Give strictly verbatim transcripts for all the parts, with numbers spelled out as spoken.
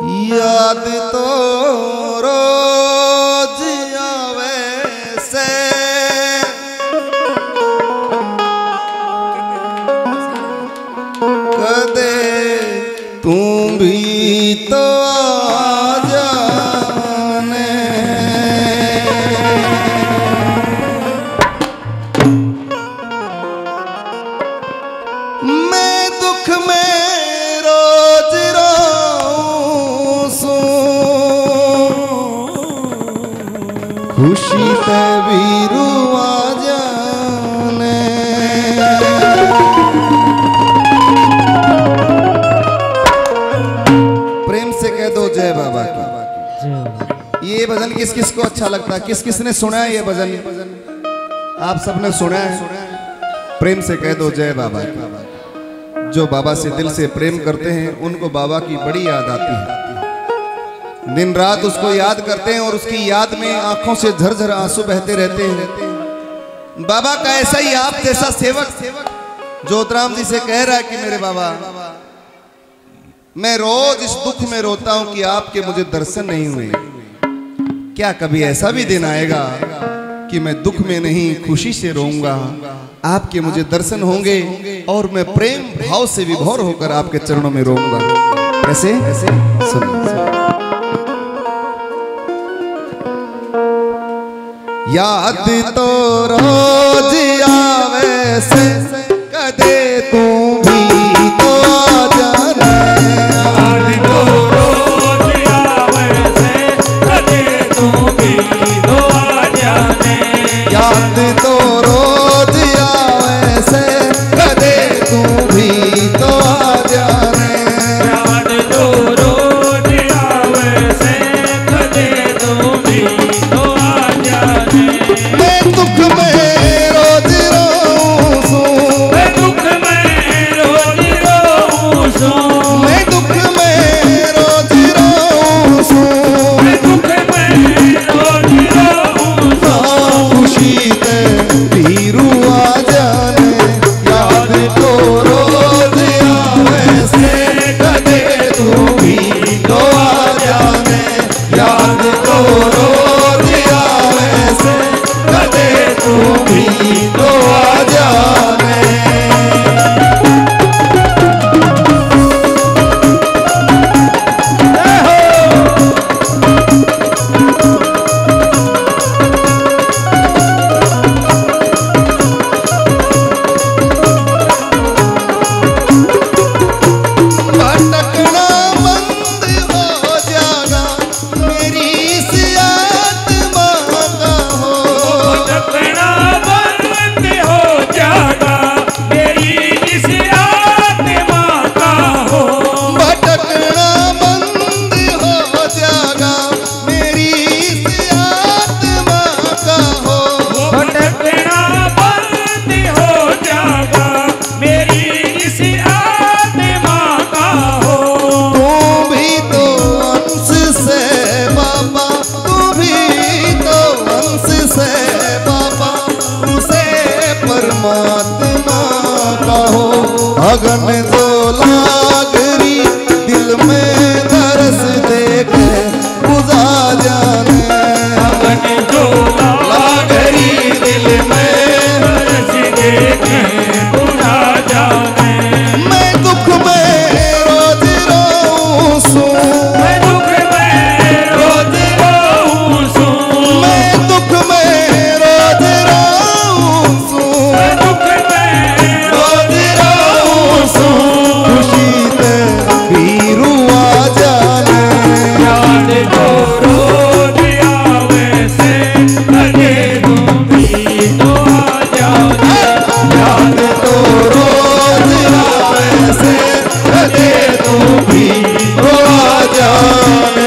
याद तो रोज आवे से कदे तू भी तो आ जाने। मैं दुख में रोज रोऊं सू, खुशी ते भी रुआ जाने। प्रेम से कह दो जय बाबा की। ये भजन किस किस को अच्छा लगता है, किस किस ने सुना है ये भजन? आप सबने सुना है। प्रेम से कह दो जय बाबा की। जो बाबा से दिल से प्रेम करते हैं उनको बाबा की बड़ी याद आती है। दिन रात उसको याद करते हैं और उसकी याद में आंखों से झरझर आंसू बहते रहते हैं। बाबा का ऐसा ही आप जैसा सेवक ज्योतराम जी से कह रहा है कि मेरे बाबा, मैं रोज इस दुख में रोता हूं कि आपके मुझे दर्शन नहीं हुए। क्या कभी ऐसा भी दिन आएगा कि मैं दुख में नहीं खुशी से रोऊंगा, आपके मुझे दर्शन होंगे और मैं प्रेम भाव से विभोर होकर आपके चरणों में रोऊंगा। कैसे? सुनो। याद तो रोज आवे से कदे तू भी तो आ जाने। याद तो रोज आवे से कदे तू भी तो आ जाने। याद तो रोज आवे से कदे तू भी तो आ जाने। याद तो रोज आवे से कदे तू भी तो आ जाने। मैं दुख में रोज रोऊं सू, मैं दुख में रोज रोऊं सू, मैं दुख में रोज रोऊं सू, मैं दुख में रोज रोऊं सू, खुशी ते भी रुआ जाने। याद तो रोज आवे से कदे तू भी तो आ जाने। याद तो रोज आवे से कदे तू भी तो आ जाने। भटकना बंद हो जाना मेरी इस आत्मा का हो। भटकना बंद हो जाना मेरी इस आत्मा का हो। भटकना बंद हो जाना मेरी इस आत्मा का हो। भटकना बंद हो जाना मेरी इस आत्मा का हो। तू भी तो अंश से बाबा, तू भी तो अंश से बाबा, उसे परमात्मा का हो। अगन जो लागरी दिल में दरस देखे बुझा जाने। अगन जो लागरी दिल में बरस देखे बुझा जाने। मैं दुख में रोज रोऊं सू, मैं दुख में रोज रोऊं सू, मैं दुख में रोज रोऊं सू, मैं दुख में रोज रोऊं सू, खुशी ते भी रुआ जाने। याद तो रोज आवे से कदे तू भी तो आ जाने। याद तो रोज आवे से कदे तू भी तो आ जाने।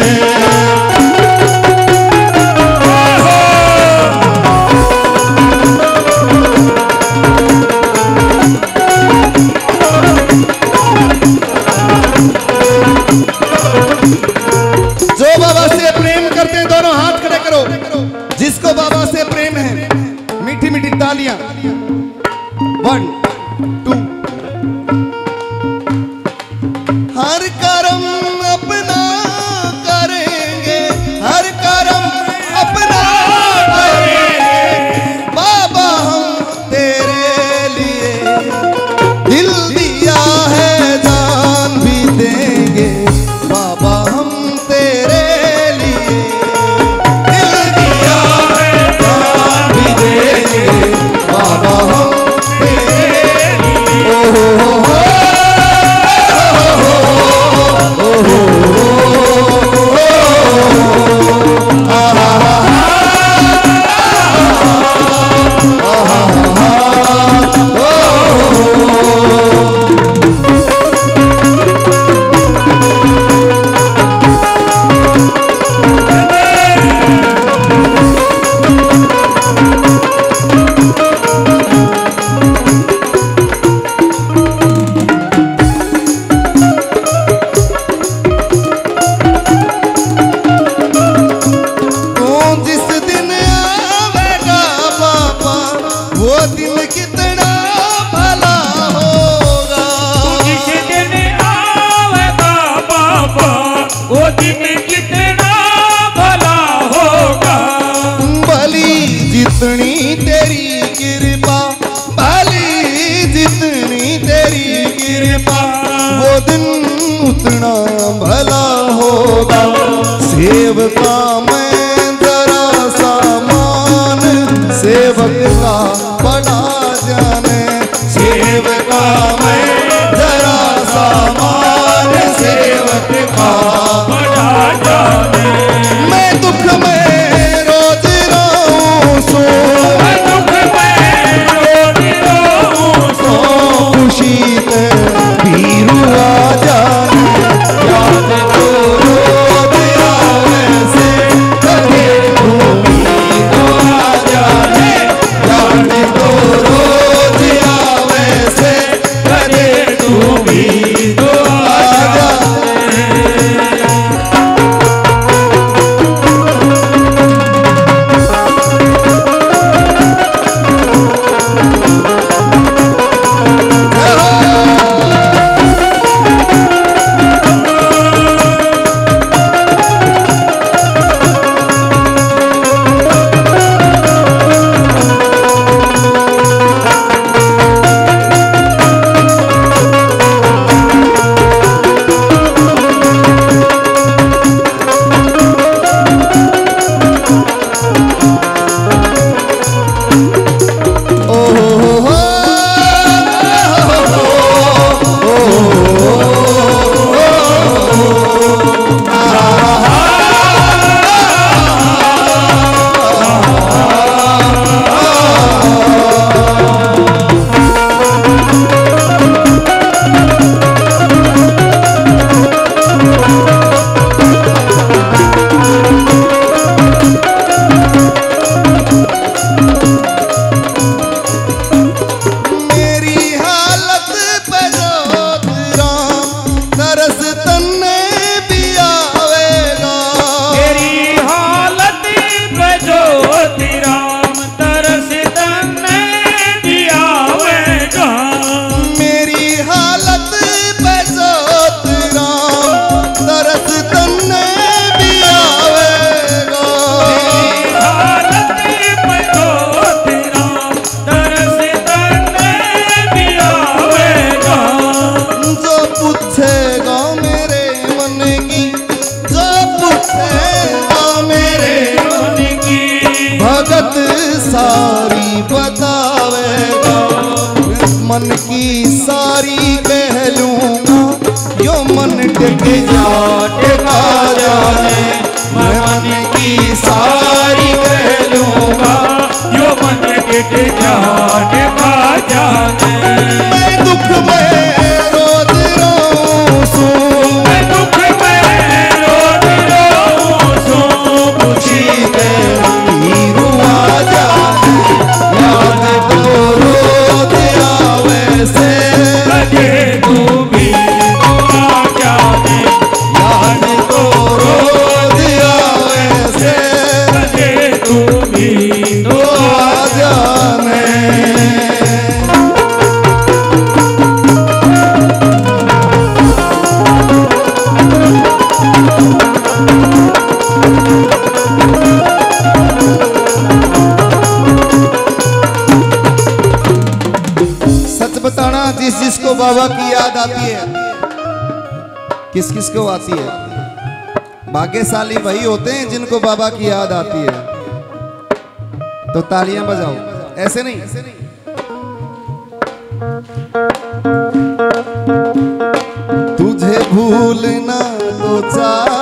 जो बाबा से प्रेम करते हैं दोनों हाथ खड़े करो। जिसको बाबा से प्रेम है मीठी मीठी तालियां। One two. हर कर्म अपना वो दिन कितना भला होगा। भली जितनी तेरी कृपा, भली जितनी तेरी कृपा, वो दिन उतना भला होगा। सेवका मैं जरा सामान, सेवक का बड़ा जाने। सेवका मैं जरा सामान, सेवक का बड़ा जाने। मैं दुख में रोज रहूं सो, मैं दुख में रोज रहूं सो, खुशी ते पीरू आ जाने। याद तो रोज आवे से कभी उम्मीद आ जाने। याद तो रोज आवे से कभी उम्मीद आ जाने। सारी बतावेगा, मन की सारी कह लूंगा, यो मन टिक जाटेगा जाने। मैं मन की सारी कह लूंगा, यो मन टिक जाटेगा जाने। मैं दुख में रोज रहूं सो, मैं दुख में रोज रहूं सो, खुशी ते पीरू आ जाने। याद तो रोज आवे से कदे तू भी आ जाने। याद तो रोज आवे से कदे तू भी तो आ जाने। सच बताना, जिस जिसको बाबा की याद आती है, किस किस को आती है? भाग्यशाली वही होते हैं जिनको बाबा की याद आती है। तो तालियां बजाओ, ऐसे नहीं। तुझे भूलना तो चाह